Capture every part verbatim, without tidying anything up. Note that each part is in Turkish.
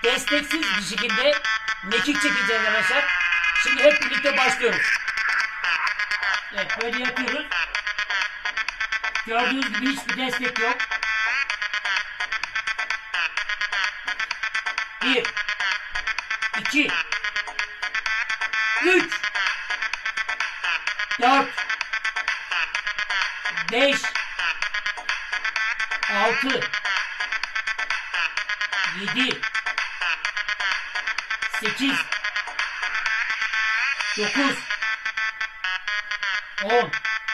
desteksiz bir şekilde mekik çekeceğiz arkadaşlar. Şimdi hep birlikte başlıyoruz. Evet, böyle yapıyoruz. Gördüğünüz gibi hiçbir destek yok. Bir, iki, üç, dört, beş, altı, yedi, sekiz, dokuz, on,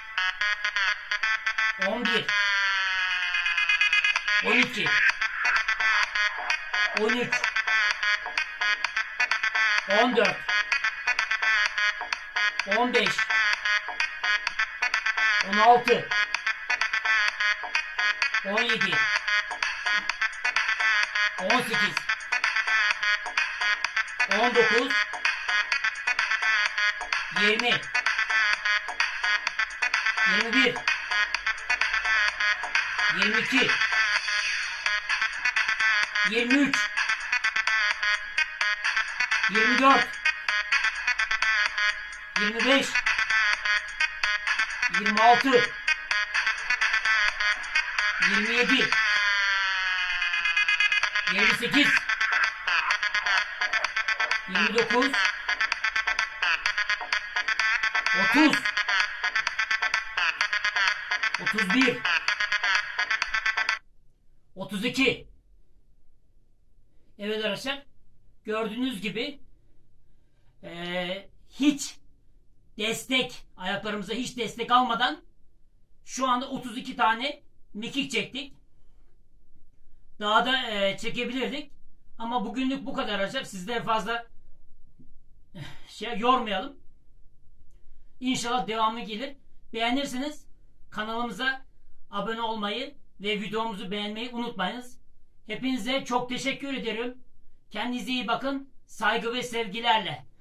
on bir, on iki, on üç, on dört, on beş, on altı, on yedi, on sekiz, on dokuz, yirmi, yirmi bir, yirmi iki, yirmi üç, yirmi dört, yirmi beş, yirmi altı, yirmi yedi, yirmi sekiz, yirmi dokuz, otuz, otuz bir, otuz iki. Evet arkadaşlar, gördüğünüz gibi ee, hiç destek, ayaklarımıza hiç destek almadan şu anda otuz iki tane mekik çektik. Daha da e, çekebilirdik. Ama bugünlük bu kadar arkadaşlar. Sizleri fazla şey yormayalım. İnşallah devamı gelir. Beğenirseniz kanalımıza abone olmayı ve videomuzu beğenmeyi unutmayınız. Hepinize çok teşekkür ederim. Kendinize iyi bakın. Saygı ve sevgilerle.